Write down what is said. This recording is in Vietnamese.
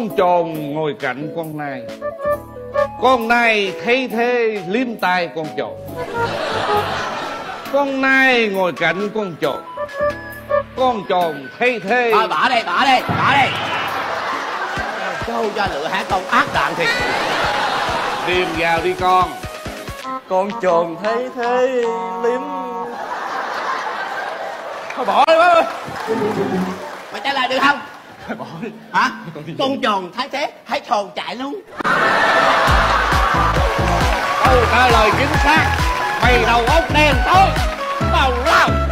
Con trồn ngồi cạnh con nai thấy thế liếm tai con trồn. Con nai ngồi cạnh con trồn thấy thế. Thôi bỏ đi. Câu cho lựa hả con ác đạn thiệt. Điềm vào đi con. Con trồn thấy thế liếm. Thôi bỏ đi bác ơi. Mày trả lời được không? Bỏ đi. Hả? Con trồn thấy thế hãy trồn chạy luôn. Câu trả lời chính xác. Mày đầu óc đen tối. Tào lao.